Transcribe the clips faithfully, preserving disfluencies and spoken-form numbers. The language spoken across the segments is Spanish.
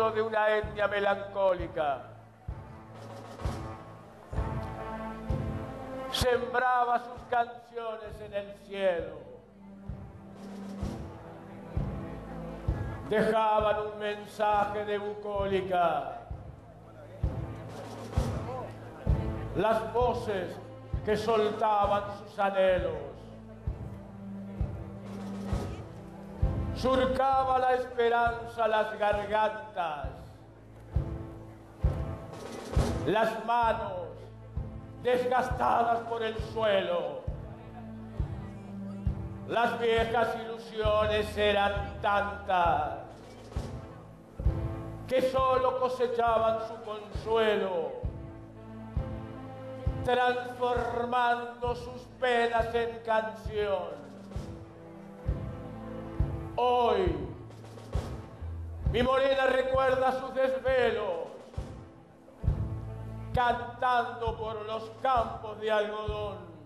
símbolo de una etnia melancólica. Sembraba sus canciones en el cielo. Dejaban un mensaje de bucólica. Las voces que soltaban sus anhelos. Surcaba la esperanza las gargantas. Las manos desgastadas por el suelo. Las viejas ilusiones eran tantas que solo cosechaban su consuelo, transformando sus penas en canción. Hoy, mi morena recuerda sus desvelos, cantando por los campos de algodón.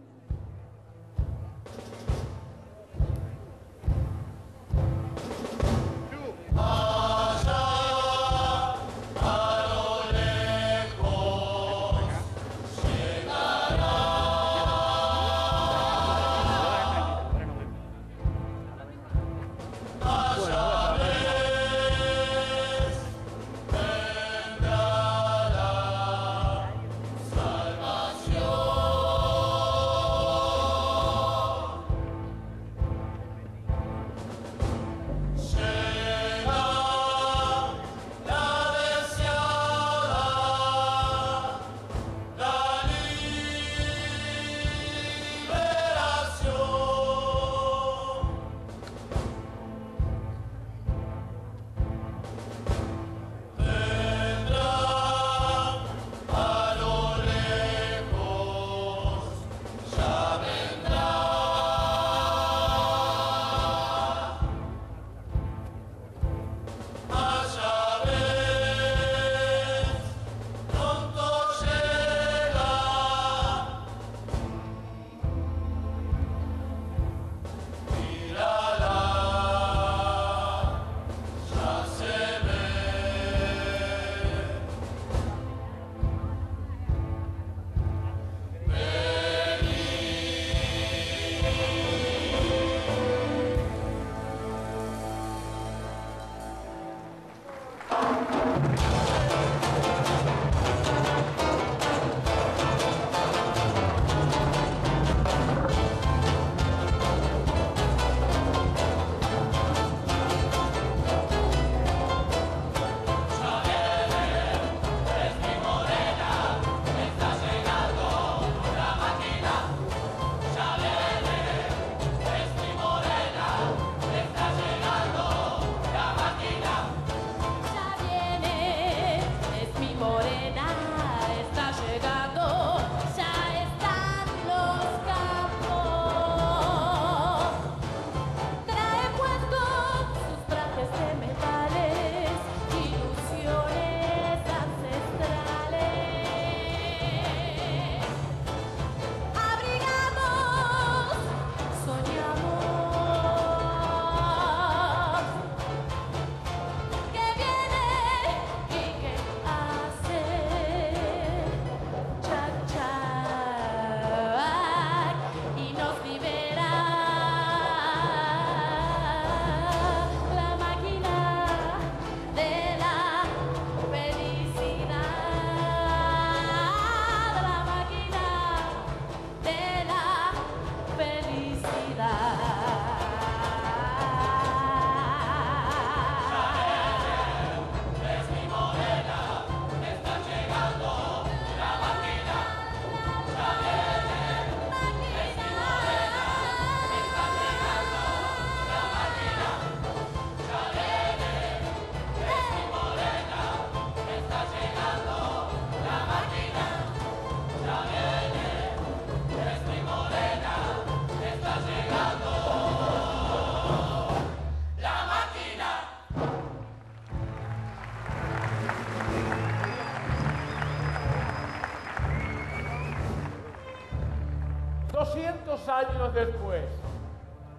doscientos años después,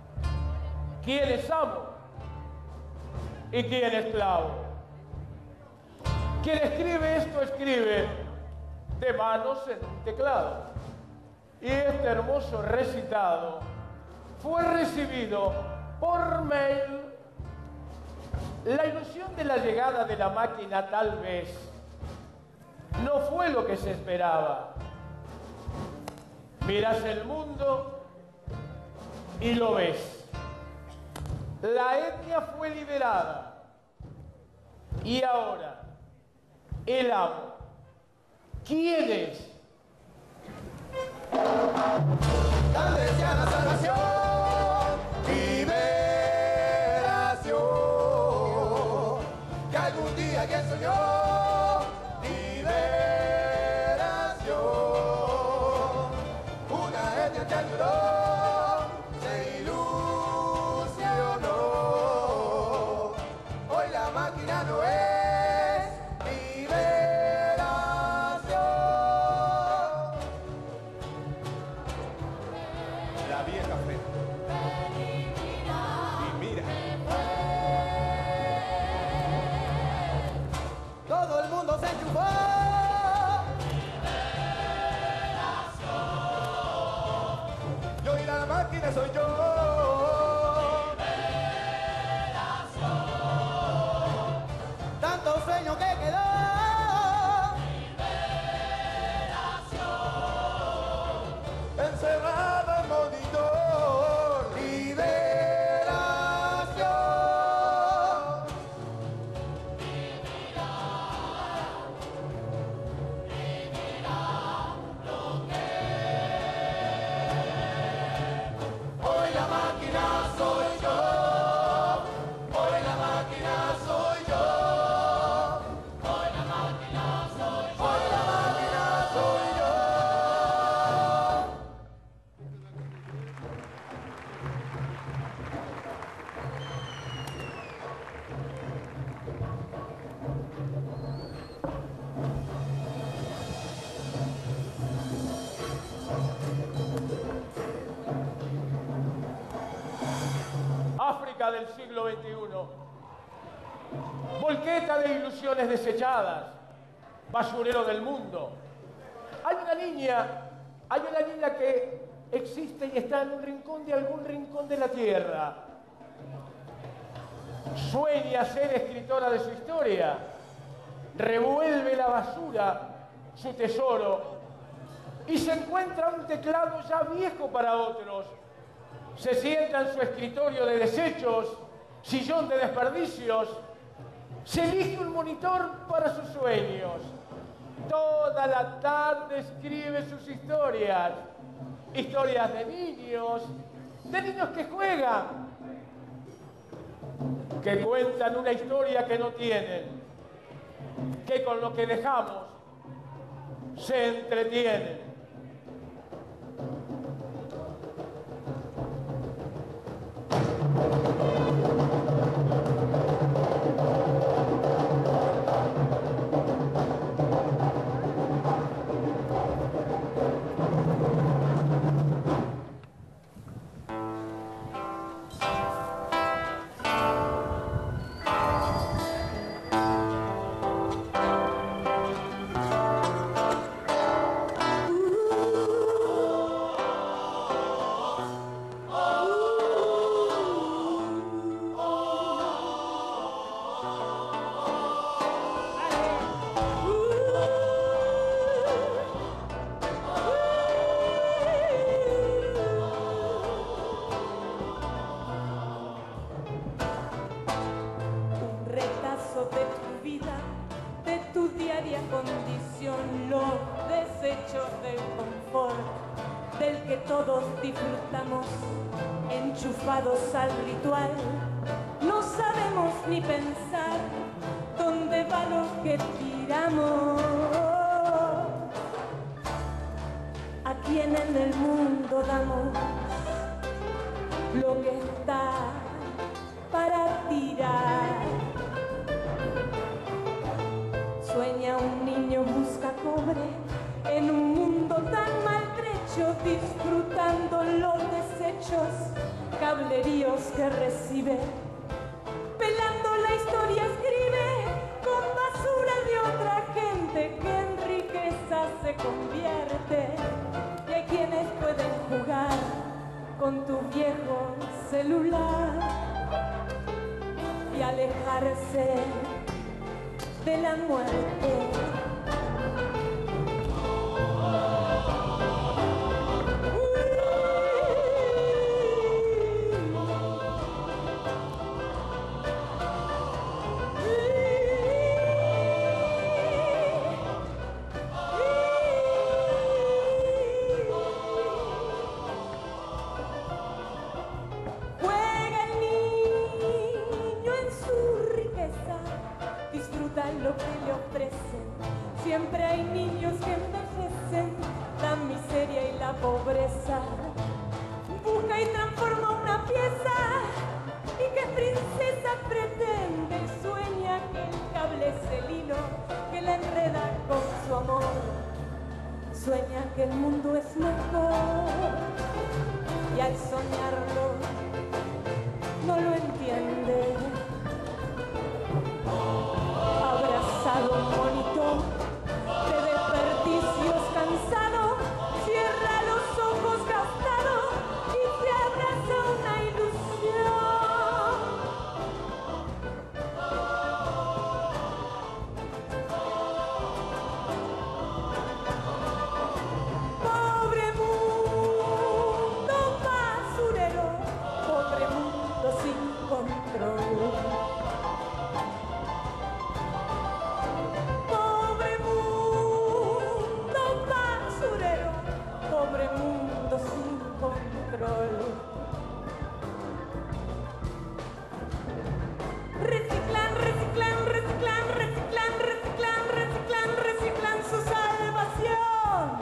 ¿quién es amo y quién esclavo? Quien escribe esto escribe de manos en un teclado. Y este hermoso recitado fue recibido por mail. La ilusión de la llegada de la máquina tal vez no fue lo que se esperaba. Miras el mundo y lo ves. La etnia fue liberada y ahora el amo. ¿Quién es? Tal deseada salvación, liberación, que algún día alguien soñó, liberación, una etnia que ayudó, se ilusionó, hoy la máquina no es liberación. La vieja fe. Y mira. Todo el mundo se enchufó. Liberación. Yo y la máquina soy yo. Liberación. Tanto sueño que quedó. Liberación. Encerrado en monitor. Liberación. Hoy la máquina soy yo. Hoy la máquina soy yo. Hoy la máquina soy yo. Hoy la máquina soy yo. África del siglo veintiuno. Volqueta de ilusiones desechadas. Basurero del mundo. Hay una niña, hay una niña que existe y está en un rincón de algún rincón de la tierra. Sueña ser escritora de su historia. Revuelve la basura, su tesoro, y se encuentra un teclado ya viejo para otros. Se sienta en su escritorio de desechos, sillón de desperdicios. Se elige un monitor para sus sueños. Toda la tarde escribe sus historias. Historias de niños, de niños que juegan, que cuentan una historia que no tienen, que con lo que dejamos se entretienen. Disfrutamos enchufados al ritual, no sabemos ni pensar dónde va lo que tiramos. A quién en el mundo damos lo que está para tirar. Sueña un niño, busca cobre en un mundo tan maltrecho, disfrutando los desechos, cableríos que recibe, pelando la historia escribe con basura de otro. placer de la muerte. Lo que le ofrecen, siempre hay niños que envejecen, la miseria y la pobreza. Busca y transforma una pieza, y que princesa pretende, sueña que el cable es el hilo que la enreda con su amor. Sueña que el mundo es mejor, y al soñarlo no lo entiende. Abrazado un monitor de desperdicios cansado, cierra los ojos gastado y se abraza una ilusión. Pobre mundo basurero, pobre mundo sin control. Pobre mundo sin control. Reciclan, reciclan, reciclan, reciclan, reciclan, reciclan, reciclan su salvación.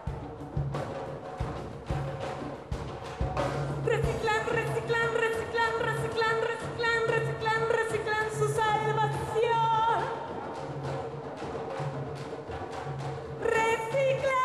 Reciclan, reciclan, reciclan, reciclan, reciclan, reciclan, reciclan su salvación. Reciclan.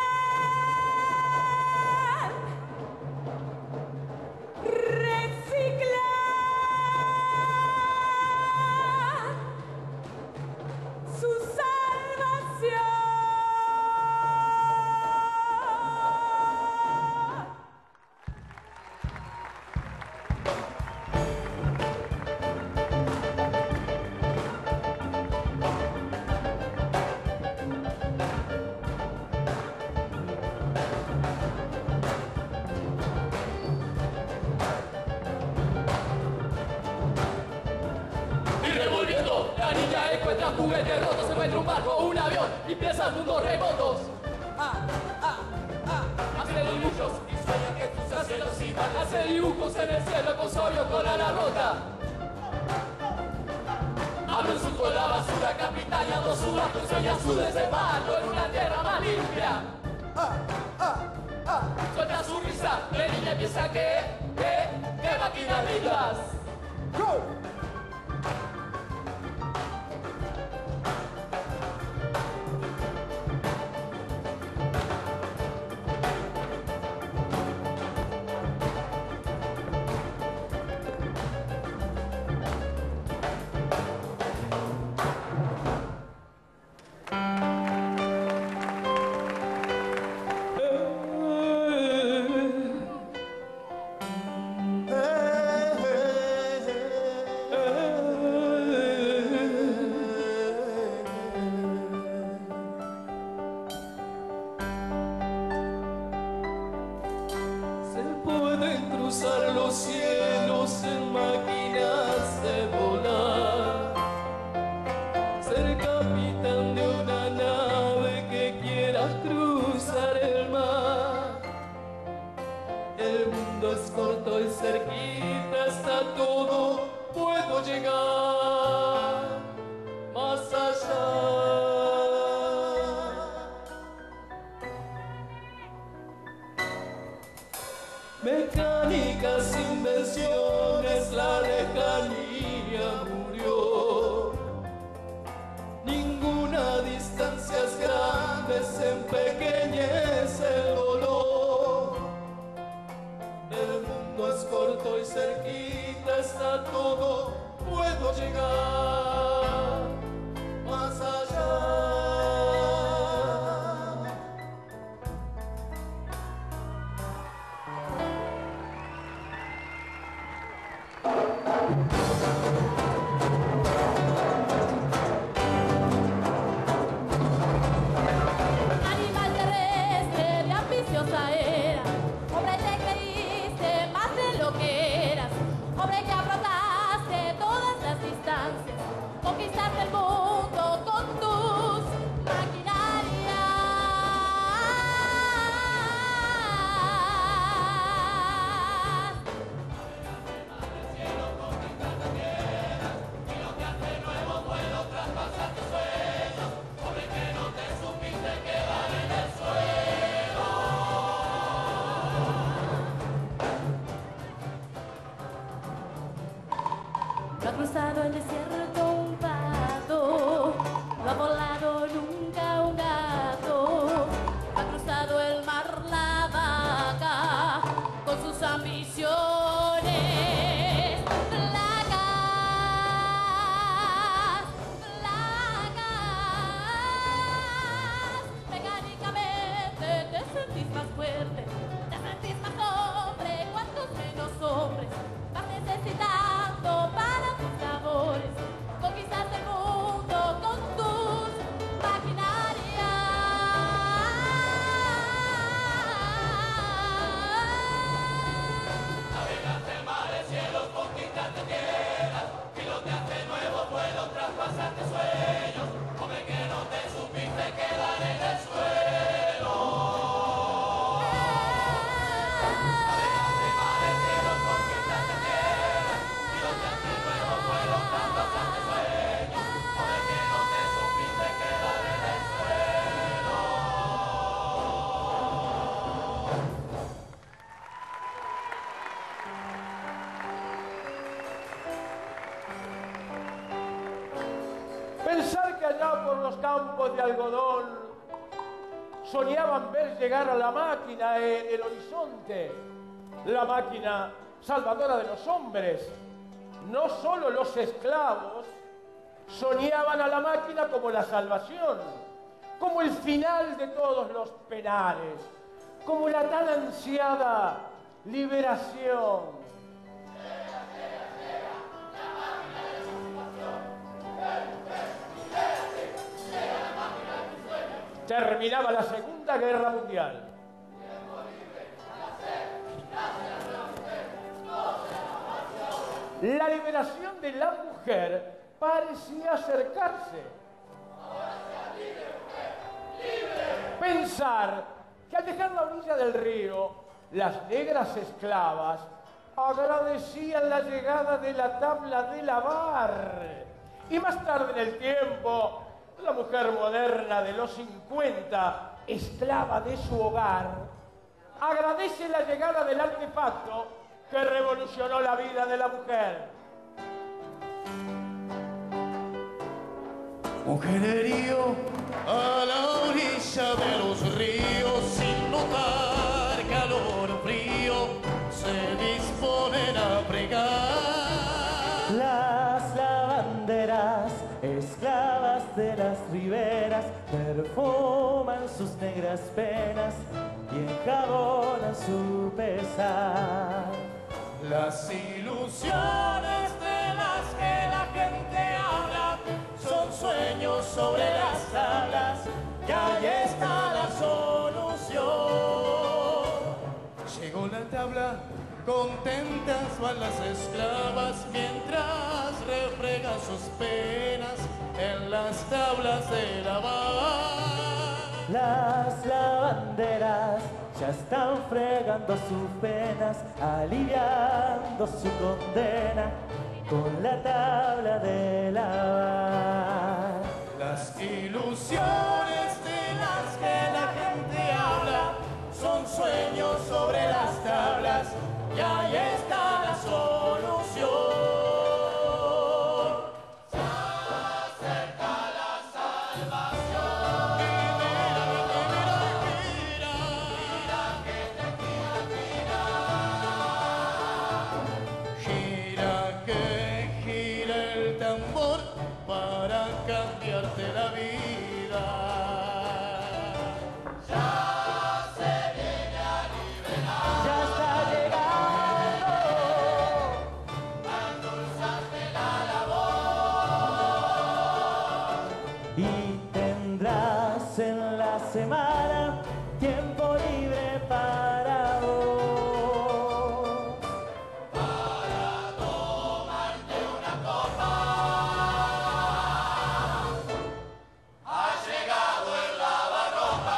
Juguetes rotos, se encuentra un barco o un avión y piensa en mundos remotos. Ah, ah, ah. Hace dibujos y sueña que cruzas el océano. Hace dibujos en el cielo con sobrio con ala rota. Abre su con la basura, capitaneando su barco y sueña su desembarco en una tierra más limpia. Ah, ah, ah. Suelta su risa, la niña piensa que, que, que máquinas lindas. ¡Go! Cruzar los cielos en máquinas de volar, ser capitán de una nave que quiera cruzar el mar. El mundo es corto y cerquita está todo, puedo llegar más allá. Mecánicas, invenciones, la lejanía murió. Ninguna distancia es grande, se empequeñece el dolor. El mundo es corto y cerquita está todo, puedo llegar más allá. el desierto un pato, no ha volado nunca un gato, ha cruzado el mar la vaca con sus ambiciones flacas, flacas. Mecánicamente te sentís más fuerte, te sentís más hombre, cuantos menos hombres vas necesitando para tus labores. Conquistaste el mundo con tus maquinarias. Navegaste mares, cielos, conquistaste tierras, piloteaste nuevos vuelos, traspasaste sueños, hombre que no te supiste quedar en el suelo. Navegaste mares, cielos, conquistaste tierras, piloteaste nuevos vuelos, traspasaste sueños, hombre que no te supiste quedar en el suelo. Pensar que allá por los campos de algodón soñaban ver llegar a la máquina en el horizonte, la máquina salvadora de los hombres. No solo los esclavos soñaban a la máquina como la salvación, como el final de todos los penares, como la tan ansiada liberación. Terminaba la Segunda Guerra Mundial. La liberación de la mujer parecía acercarse. Pensar que al dejar la orilla del río, las negras esclavas agradecían la llegada de la tabla de lavar. Y más tarde en el tiempo, la mujer moderna de los cincuenta, esclava de su hogar, agradece la llegada del artefacto que revolucionó la vida de la mujer. Mujerío a la orilla de los ríos, sin notar calor o frío, se disponen a pregar. Las lavanderas, esclavas de las riberas, perfuman sus negras penas y enjabonan su pesar. Las ilusiones de las que la gente habla son sueños sobre las tablas, y ahí está la solución. Llegó la tabla, contentas van las esclavas mientras refregan sus penas en las tablas de lavar. Las lavanderas ya están fregando sus penas, aliviando su condena con la tabla de lavar. Las ilusiones de las que la gente habla son sueños sobre las tablas, y ahí está la solución. Semana, tiempo libre para vos. Para tomarte una copa, ha llegado el lavarropa.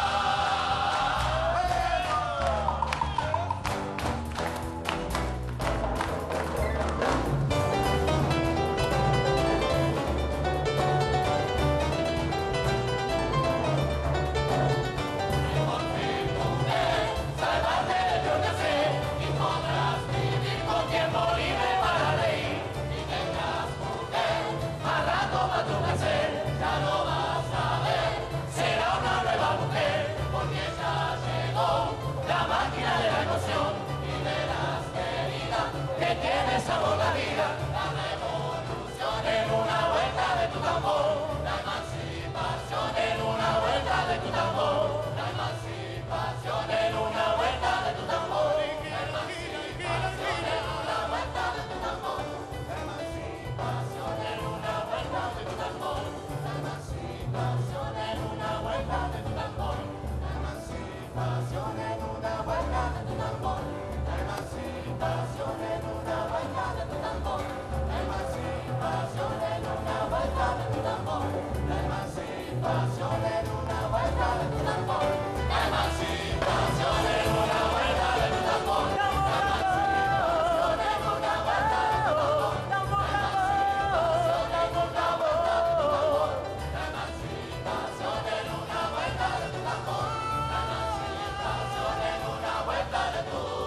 emancipación en una vuelta de tu tambor. La emancipación en una vuelta de tu tambor. La emancipación en una vuelta de tu tambor. Tambor, tambor, tambor, tambor. La emancipación en una vuelta de tu tambor. La emancipación en una vuelta de tu tambor.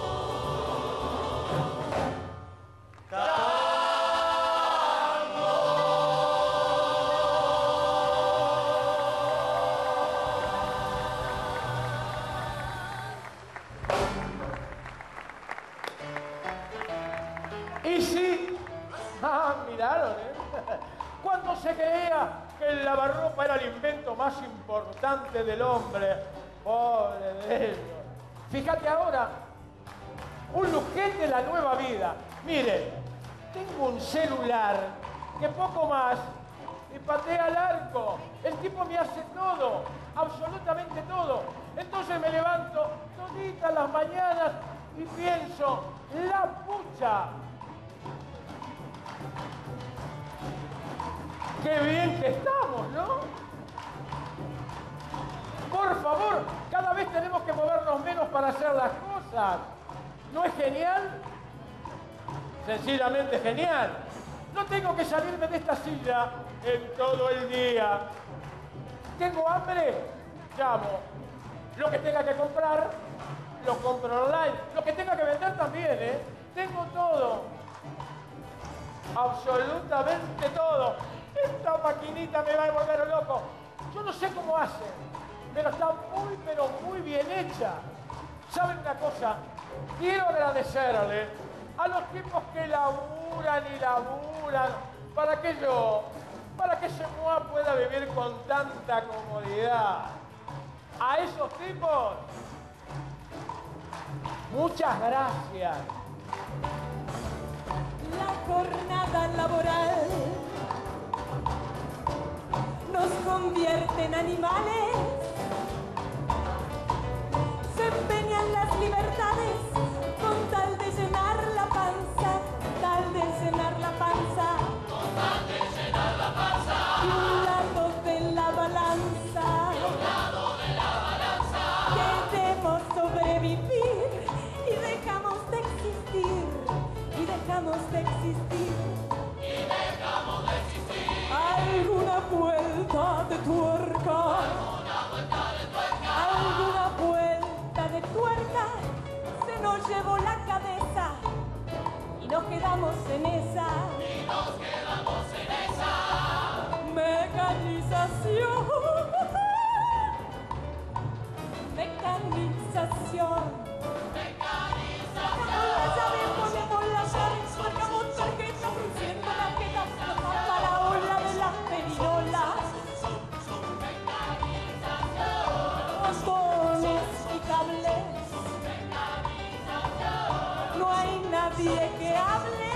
Y sí, ah, miraron, ¿eh? Cuando se creía que el lavarropa era el invento más importante del hombre, pobre de ellos. Fíjate ahora, un lujete de la nueva vida. Mire, tengo un celular que poco más y patea al arco. El tipo me hace todo, absolutamente todo. Entonces me levanto toditas las mañanas y pienso, la pucha. Qué bien que estamos, ¿no? Por favor, cada vez tenemos que movernos menos para hacer las cosas. ¿No es genial? Sencillamente genial. No tengo que salirme de esta silla en todo el día. ¿Tengo hambre? Llamo. Lo que tenga que comprar, lo compro online. Lo que tenga que vender también, ¿eh? Tengo todo. Absolutamente todo. Esta maquinita me va a volver loco. Yo no sé cómo hacen, pero está muy, pero muy bien hecha. ¿Saben una cosa? Quiero agradecerle a los tipos que laburan y laburan para que yo, para que Semoa pueda vivir con tanta comodidad. A esos tipos, muchas gracias. La jornada laboral nos convierte en animales. Se empeñan las libertades con tal de llenar la panza, tal de llenar la panza, Con tal de llenar la panza. y un lado de la balanza, De un lado de la balanza. queremos sobrevivir y dejamos de existir, y dejamos de existir. Y dejamos de existir. Alguna vuelta de tuerca, Una vuelta de tuerca. alguna vuelta de tuerca, se nos llevó la cabeza y nos quedamos en esa Y nos quedamos en esa. mecanización. Mecanización. Sacamos la llave, ponemos la llave, marcamos tarjeta, produciendo la queta, nos la ola de las perinolas. Botones y cables. No hay nadie que hable.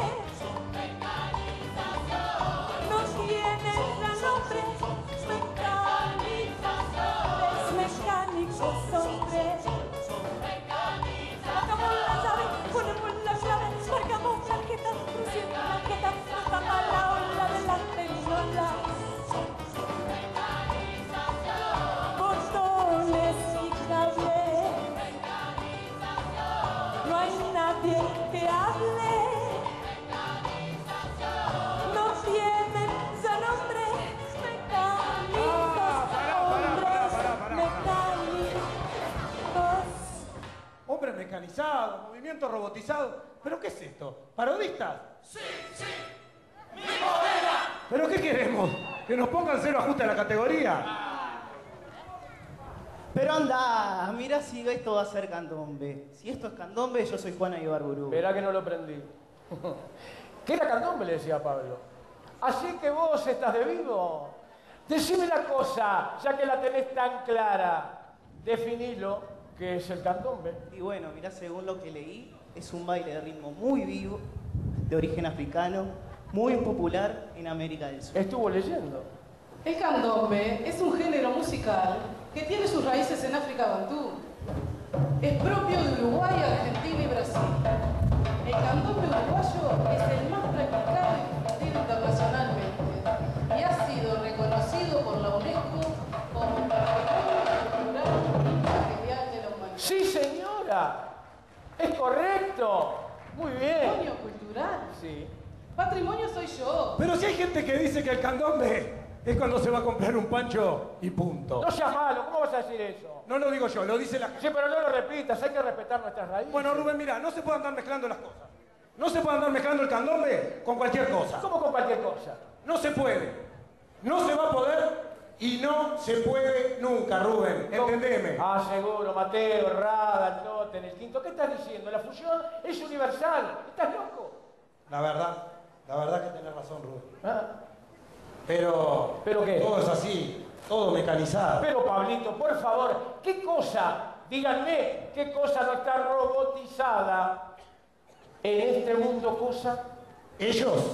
No tiene ya nombre. Mecanización. Mecánicos hombres. Sacamos la llave, ponemos la llave, marcamos tarjeta, produciendo la queta, nos tapa la ola de las perinolas. Botones y cables. No hay nadie que hable. No tienen ya nombre. Mecánicos, hombres mecánicos. Hombres mecanizados, movimiento robotizado. ¿Pero qué es esto? ¿Parodistas? Sí, sí. ¡Mi modera! ¿Pero qué queremos? ¿Que nos pongan cero ajuste a la categoría? Pero anda, mira si esto va a ser candombe. Si esto es candombe, yo soy Juana Ibarburú. Verá que no lo prendí. ¿Qué era candombe? Le decía Pablo. Así que vos estás de vivo. Decime una cosa, ya que la tenés tan clara. Definilo, ¿qué es el candombe? Y bueno, mirá, según lo que leí, es un baile de ritmo muy vivo, de origen africano, muy popular en América del Sur. Estuvo leyendo. El candombe es un género musical que tiene sus raíces en África Bantú. Es propio de Uruguay, Argentina y Brasil. El candombe uruguayo es el más practicado y difundido internacionalmente y ha sido reconocido por la UNESCO cultural. Es correcto. Muy bien. Patrimonio cultural. Sí. Patrimonio soy yo. Pero si hay gente que dice que el candombe es cuando se va a comprar un pancho y punto. No seas malo, ¿cómo vas a decir eso? No lo digo yo, lo dice la gente. Sí, pero no lo repitas, hay que respetar nuestras raíces. Bueno, Rubén, mira, no se puede andar mezclando las cosas. No se puede andar mezclando el candombe con cualquier cosa. ¿Cómo con cualquier cosa? No se puede. No se va a poder y no se puede nunca, Rubén. Entendeme. Ah, seguro, Mateo, Rada, el Totem, el Quinto. ¿Qué estás diciendo? La fusión es universal. ¿Estás loco? La verdad, la verdad que tenés razón, Rubén. ¿Ah? Pero... ¿Pero qué? Todo es así, todo mecanizado. Pero, Pablito, por favor, ¿qué cosa, díganme, qué cosa no está robotizada en este mundo, cosa? Ellos.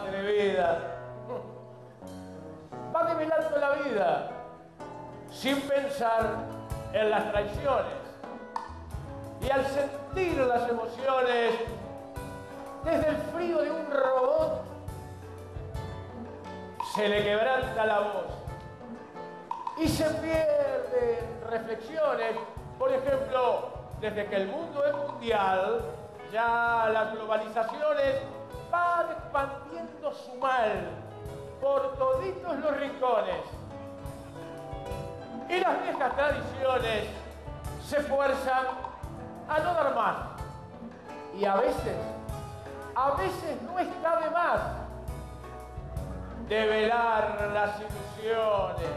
atrevida. Va develando la vida sin pensar en las traiciones. Y al sentir las emociones desde el frío de un robot, se le quebranta la voz y se pierde en reflexiones. Por ejemplo, desde que el mundo es mundial, ya las globalizaciones van expandiendo su mal por toditos los rincones. Y las viejas tradiciones se esfuerzan a no dar más. Y a veces, a veces no está de más develar las ilusiones.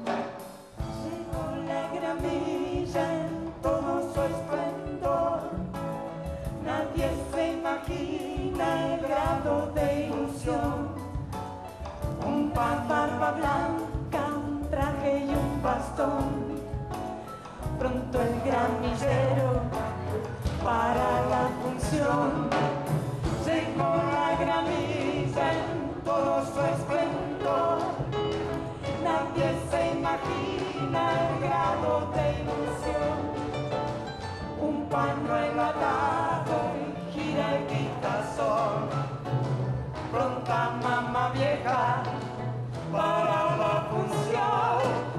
Llegó la gramilla en todo su esplendor. Nadie se imagina el grado de ilusión. Un pan, barba blanca, un traje y un bastón. Pronto el gramillero para la función. Llegó la gramilla en todo su esplendor. Nadie se imagina el grado de ilusión. Un pañuelo atado y gira el quitasol. Pronta mamá vieja para la función.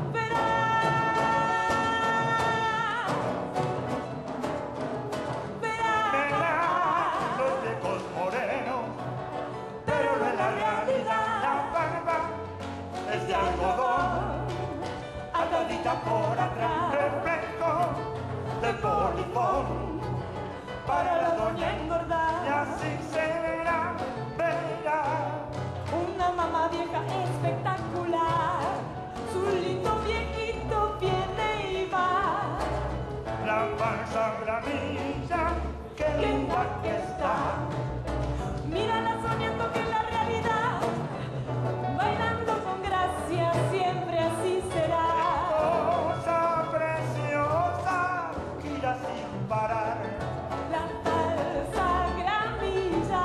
De algodón, atadita por atrás, reflejo del polifón, para la doña engordar, y así será, verá, una mamá vieja espectacular, su lindo viejito viene y va. La panza gramilla, qué linda que está, mírala soñando que en la realidad, bailando con gracia, siempre así será. Cosa preciosa, gira sin parar. La falsa gramilla.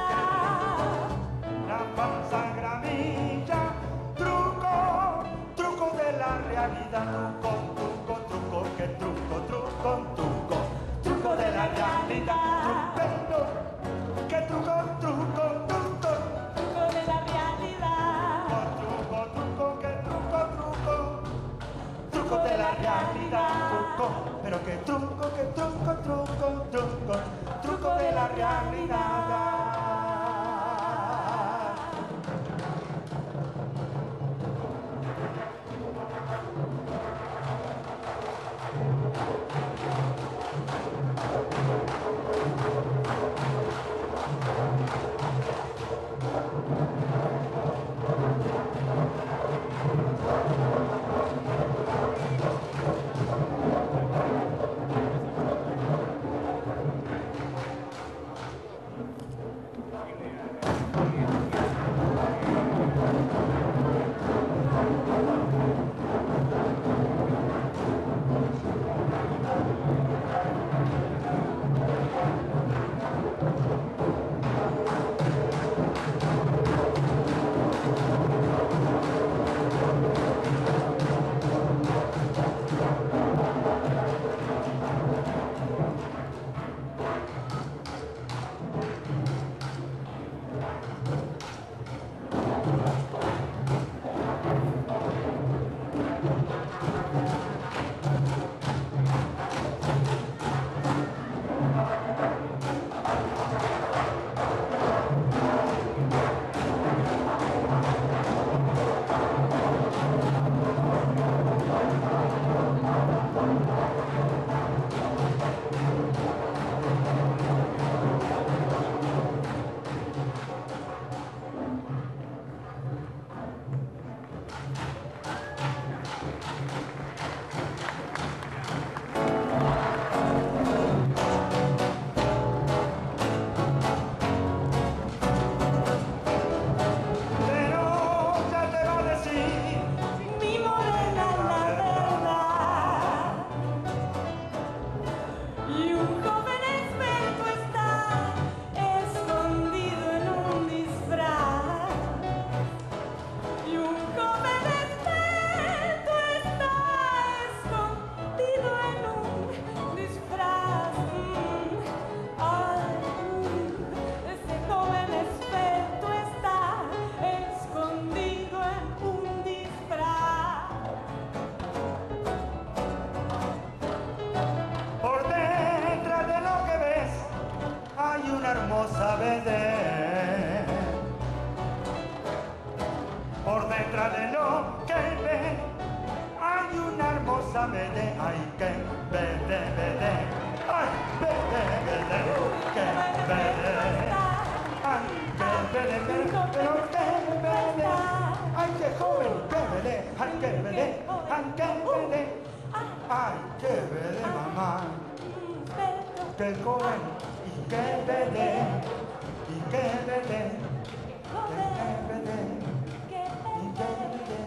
La falsa gramilla, truco, truco de la realidad. Truco, truco, truco, que truco, truco, truco, truco de la realidad. Truco, que truco, truco, truco, truco de la realidad. Truco de la realidad, truco, pero que truco, que truco, truco, truco, truco de la realidad. ay, que vede, vede, ay, vede, vede, que vede, ay, que vede, vede, pero que vede, ay, que joven, que vede, ay, que vede, ay, que vede, ay, que vede, mamá, que joven, y que vede, y que vede, que vede, y que vede.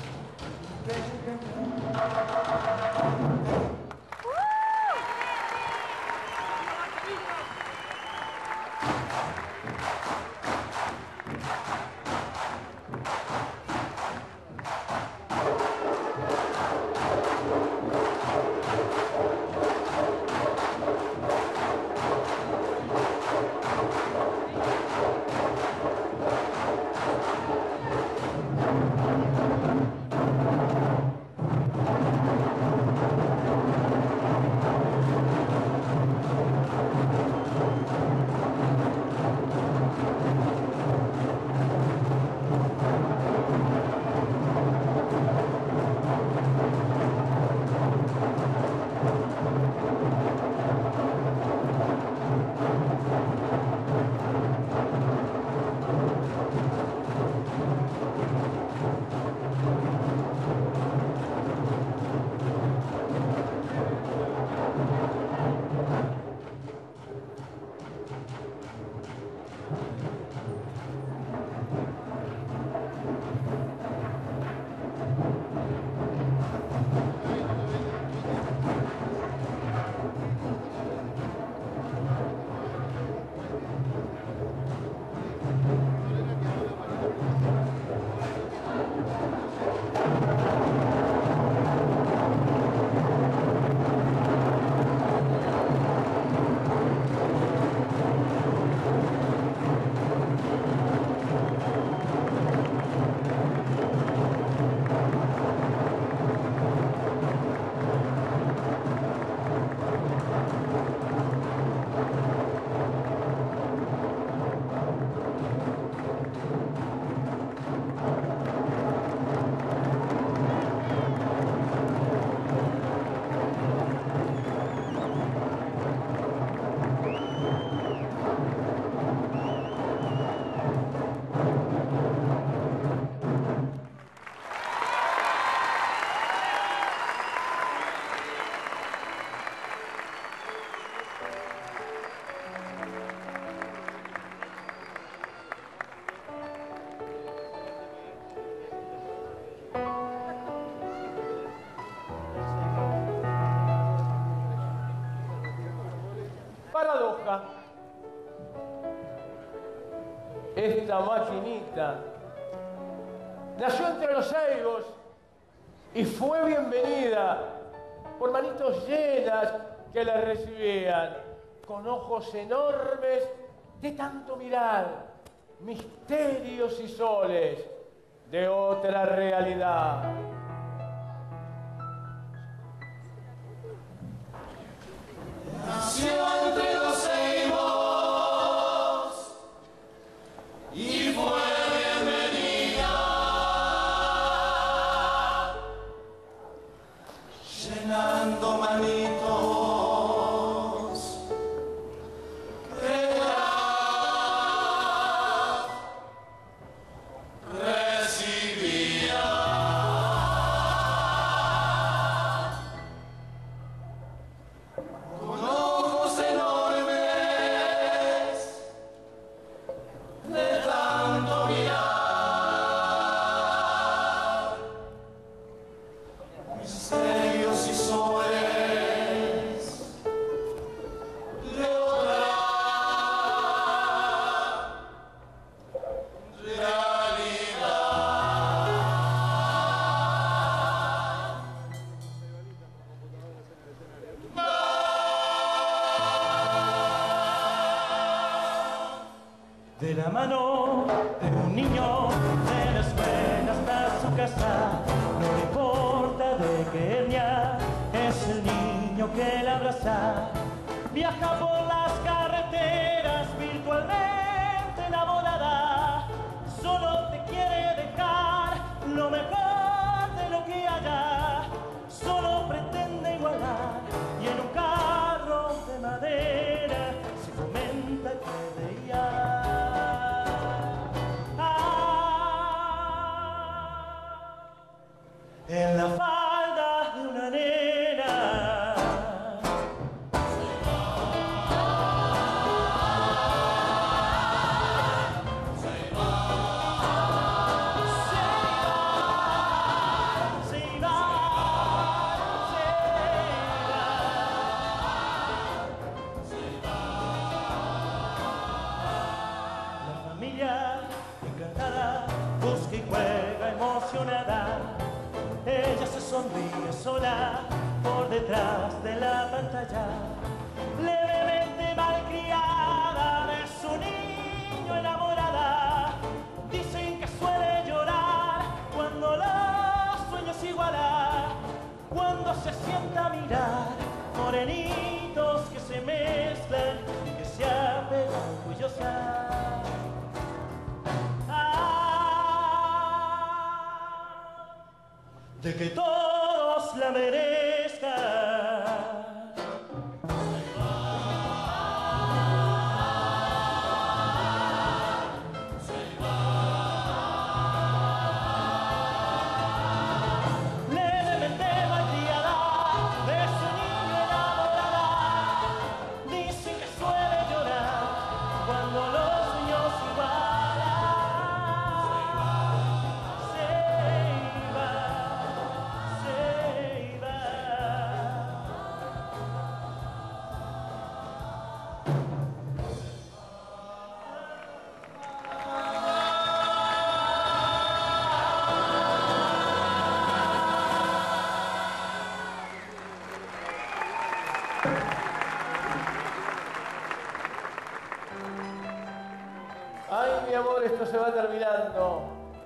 Paradoja. Esta maquinita nació entre los ceibos y fue bienvenida por manitos llenas que la recibían, con ojos enormes de tanto mirar, misterios y soles de otra realidad. Nació entre los ceibos y fue bienvenida, llenando manitos de edad recibía. Con ojos enormes de tanto mirar, misterios y soles de otra De la mano de un niño, de la escuela hasta su casa, no le importa de qué etnia, es el niño que la abraza. Viaja por las carreteras virtualmente enamorada, solo te quiere dejar lo mejor de lo que haya, solo pretende igualar detrás de la pantalla, levemente malcriada de su niño enamorada. Dicen que suele llorar cuando los sueños igualan, cuando se sienta a mirar morenitos que se mezclan y que se apegan orgullosas. De que todos la merezcan. Levemente malcriada de su niño enamorada, dicen que suele llorar cuando los sueños igualan. Se iba. Ay, mi amor, esto se va terminando.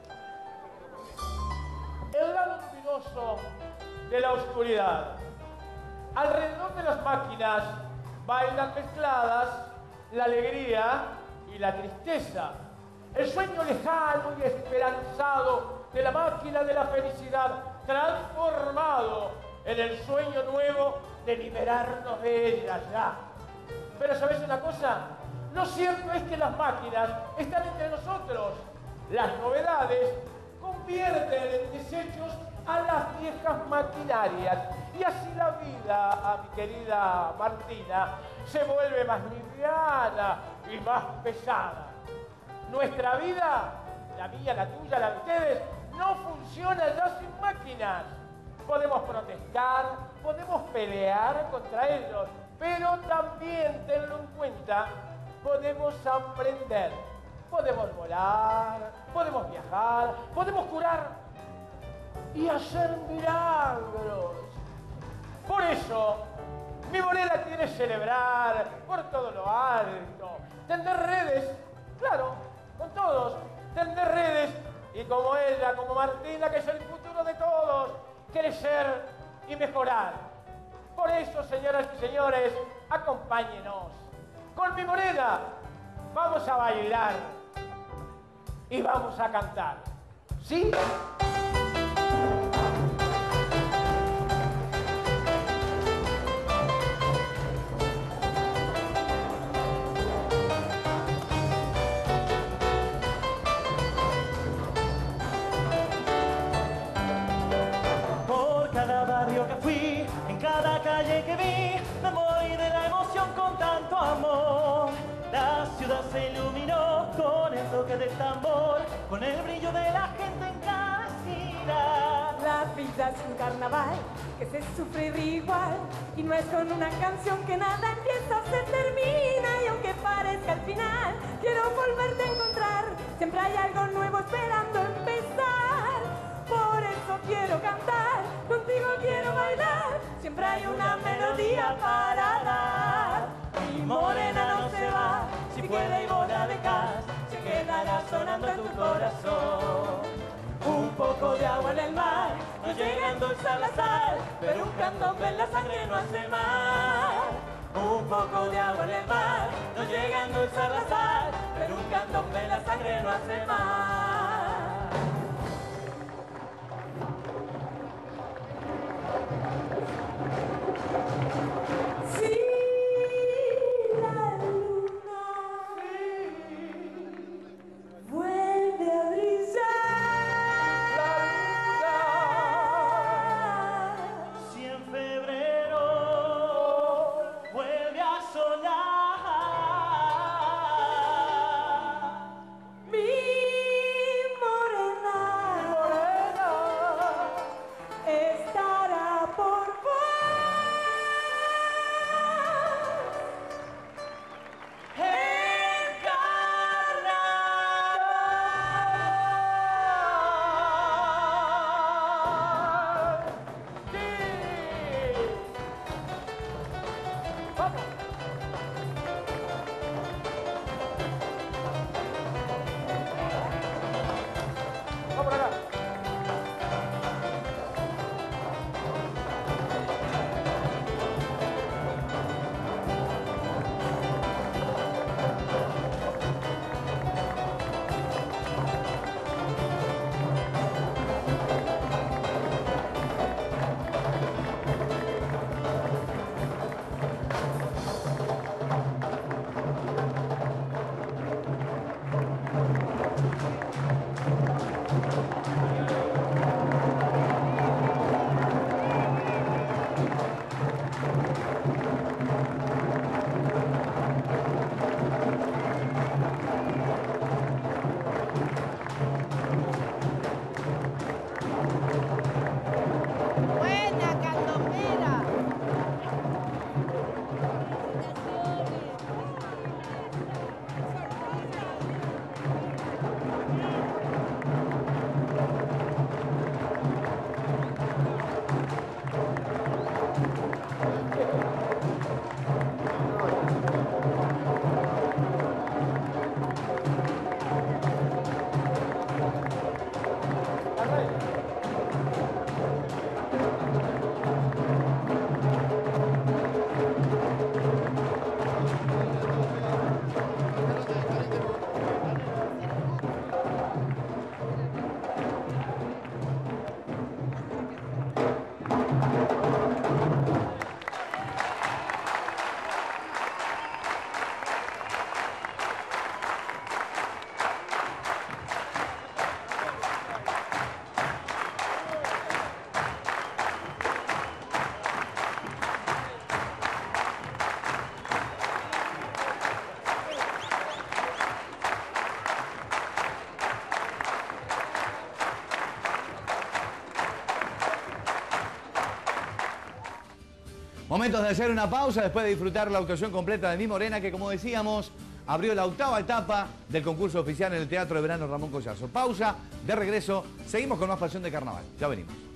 El lado luminoso de la oscuridad. Alrededor de las máquinas bailan mezcladas la alegría y la tristeza. El sueño lejano y esperanzado de la máquina de la felicidad, transformado en el sueño nuevo de liberarnos de ella ya. Pero ¿sabes una cosa? Lo cierto es que las máquinas están entre nosotros. Las novedades convierten en desechos a las viejas maquinarias. Y así la vida, a mi querida Martina, se vuelve más liviana y más pesada. Nuestra vida, la mía, la tuya, la de ustedes, no funciona ya sin máquinas. Podemos protestar, podemos pelear contra ellos, pero también, tenlo en cuenta, podemos aprender, podemos volar, podemos viajar, podemos curar y hacer milagros. Por eso, mi moneda quiere celebrar por todo lo alto, tender redes, claro, con todos, tender redes y como ella, como Martina, que es el futuro de todos, crecer y mejorar. Por eso, señoras y señores, acompáñenos. Con mi moneda vamos a bailar y vamos a cantar. ¿Sí? Por cada barrio que fui, en cada calle que vi, me morí de la emoción con tanto amor. La ciudad se iluminó con el toque del tambor, con el brillo de la gente en cada esquina. La vida es un carnaval que se sufre igual, y no es con una canción que nada empieza o se termina. Y aunque parezca el final, quiero volverte a encontrar. Siempre hay algo nuevo esperando empezar. Por eso quiero cantar, contigo quiero bailar. Siempre hay una melodía para dar. Mi morena no se va, si puede y vos la dejás, se quedará sonando en tu corazón. Un poco de agua en el mar, no llega a endulzar la sal, pero un candombe en la sangre no hace mal. Un poco de agua en el mar, no llega a endulzar la sal, pero un candombe en la sangre no hace mal. Sí, la luna vuelve a brillar. Si en febrero vuelve a sonar, Mi morena, estará por ¡Vamos! ¡Vamos por acá! Buena candomera. Momentos de hacer una pausa después de disfrutar la actuación completa de Mi Morena, que como decíamos, abrió la octava etapa del concurso oficial en el Teatro de Verano Ramón Collazo. Pausa, de regreso, seguimos con más Pasión de Carnaval. Ya venimos.